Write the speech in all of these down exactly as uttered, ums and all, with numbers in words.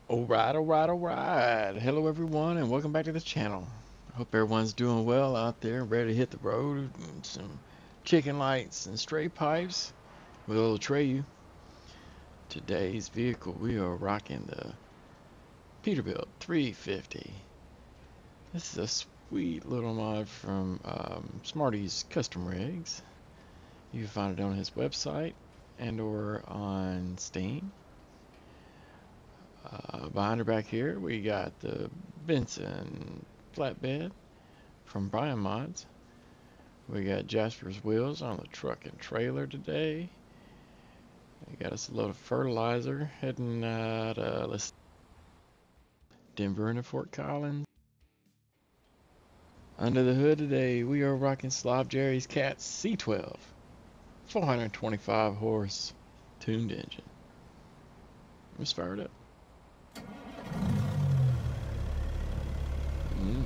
Alright, alright, alright. Hello everyone and welcome back to the channel. I hope everyone's doing well out there, ready to hit the road. And some chicken lights and stray pipes will tray you. Today's vehicle, we are rocking the Peterbilt three fifty. This is a sweet little mod from um, Smarty's Custom Rigs. You can find it on his website and or on Steam. Uh, behind her back here, we got the Benson flatbed from Brian Mods. We got Jasper's wheels on the truck and trailer today. We got us a load of fertilizer heading out uh, let's Denver into Fort Collins. Under the hood today, we are rocking Slob Jerry's Cat C twelve, four hundred twenty-five horse tuned engine. Let's fire it up. Mm.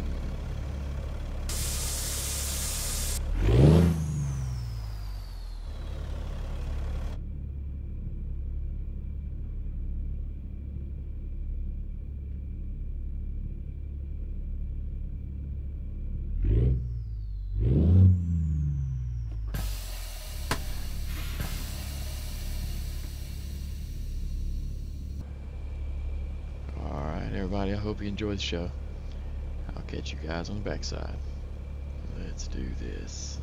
Alright everybody, I hope you enjoy the show. I'll catch you guys on the backside. Let's do this.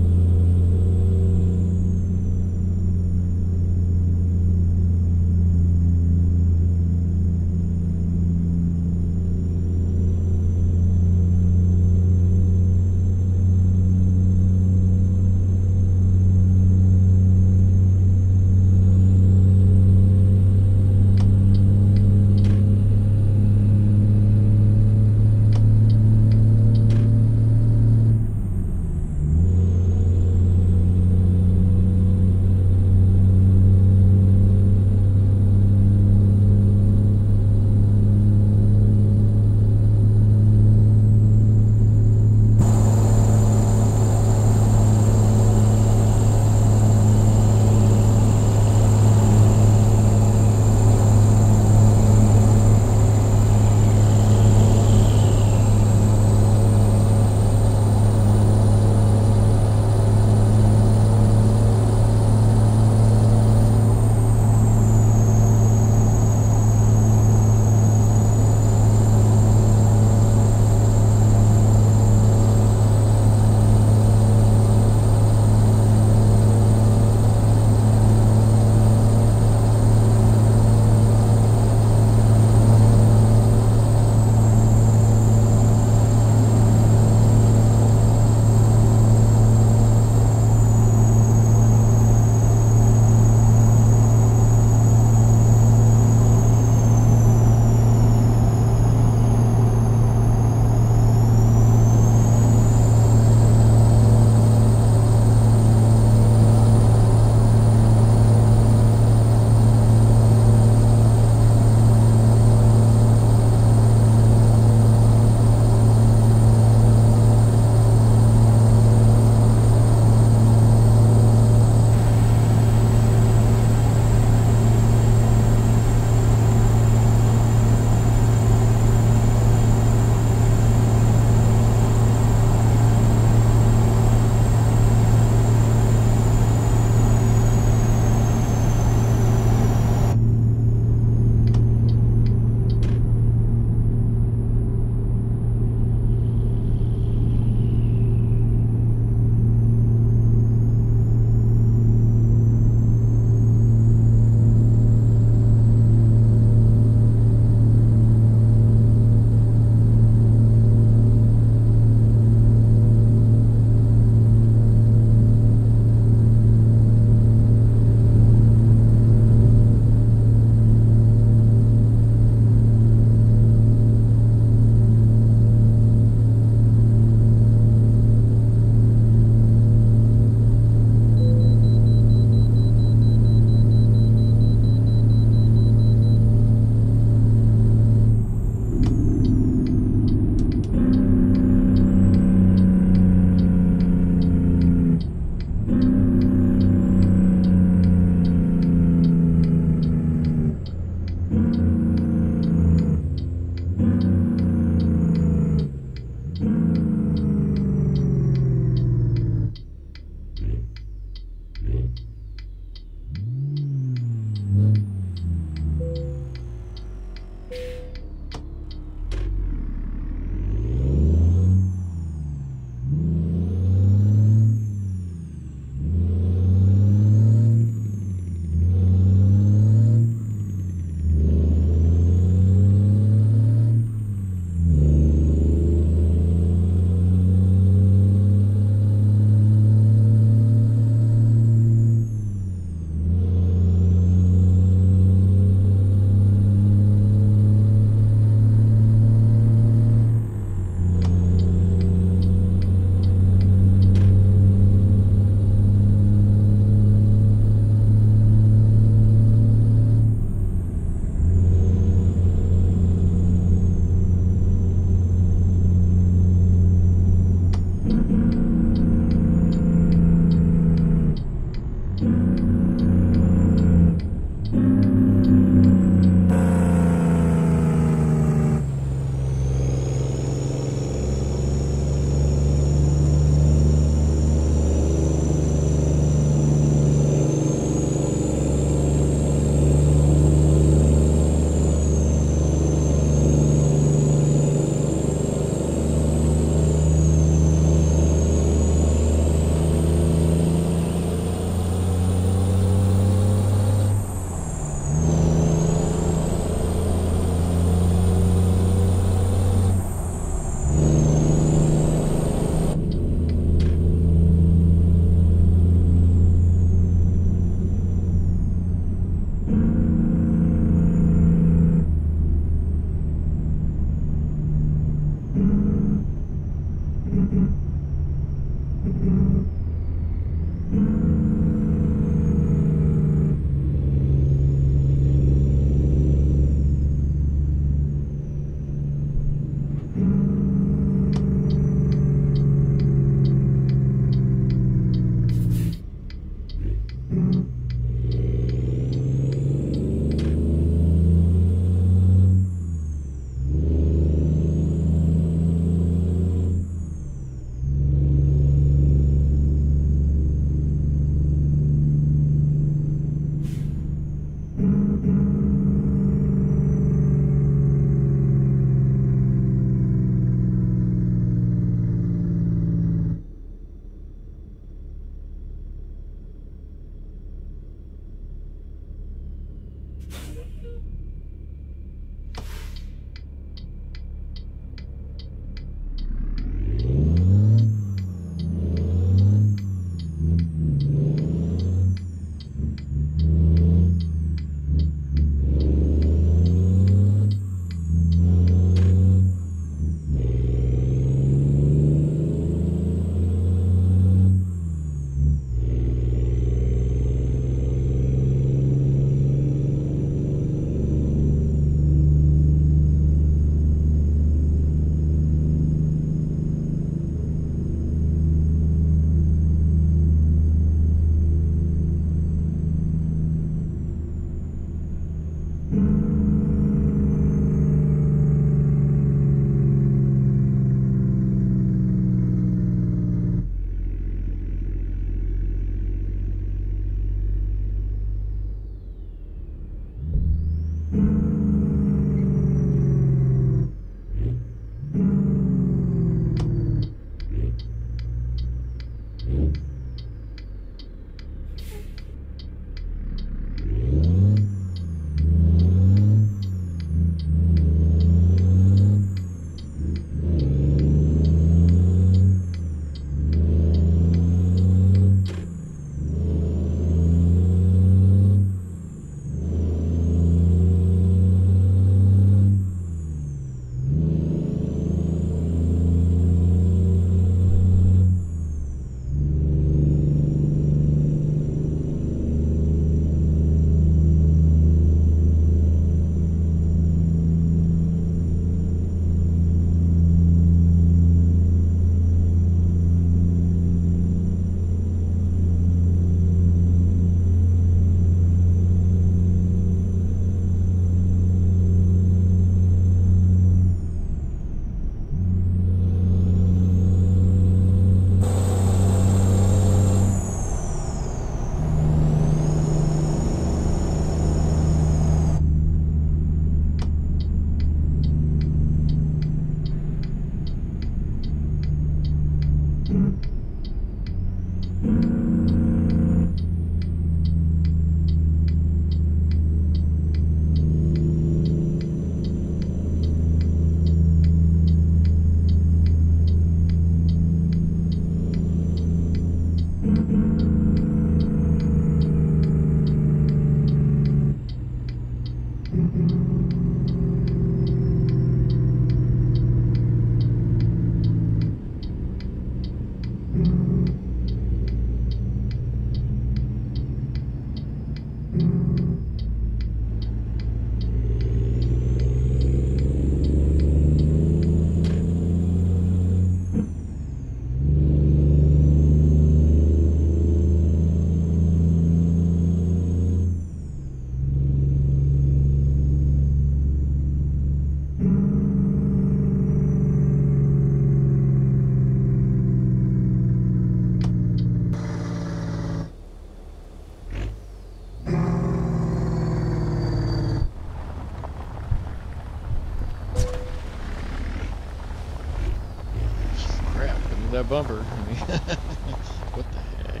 at that bumper. I mean, what the heck?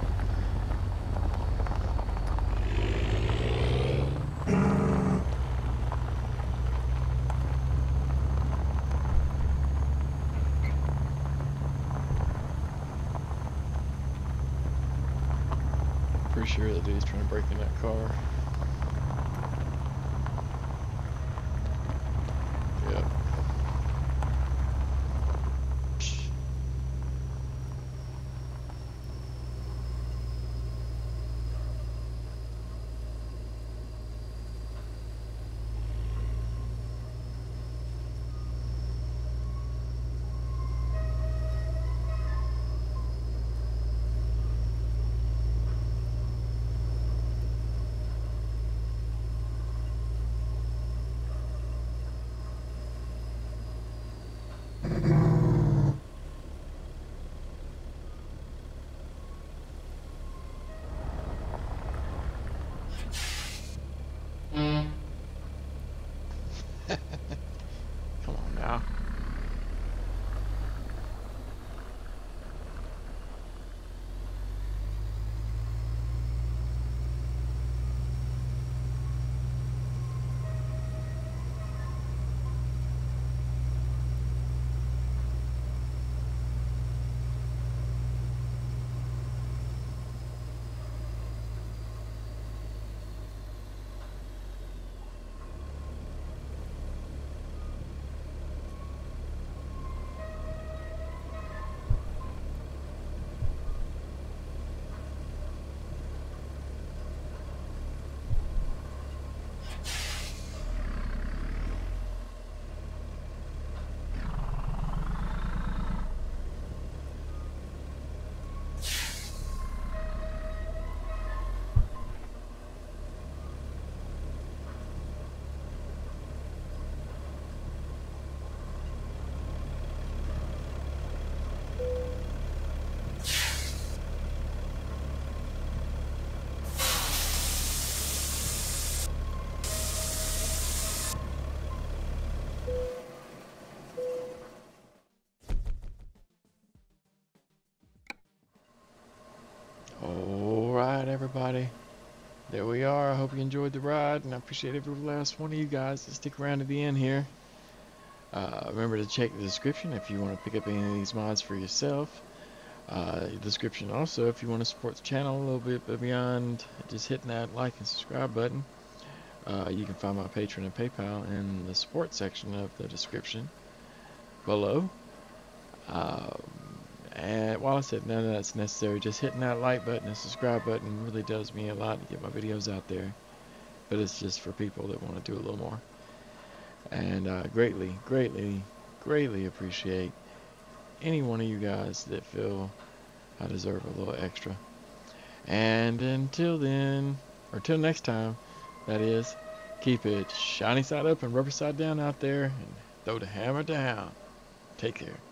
Pretty sure that dude's trying to break in that car. Yep. Come on now. Alright, everybody. There we are. I hope you enjoyed the ride, and I appreciate every last one of you guys that stick around to the end here. Uh, remember to check the description if you want to pick up any of these mods for yourself. Uh, description also if you want to support the channel a little bit but beyond just hitting that like and subscribe button. Uh, you can find my Patreon and PayPal in the support section of the description below. Uh, and while I said none of that's necessary, just hitting that like button and subscribe button really does me a lot to get my videos out there. But it's just for people that want to do a little more. And uh, greatly, greatly, greatly appreciate any one of you guys that feel I deserve a little extra. And until then, or till next time, that is, keep it shiny side up and rubber side down out there, and throw the hammer down. Take care.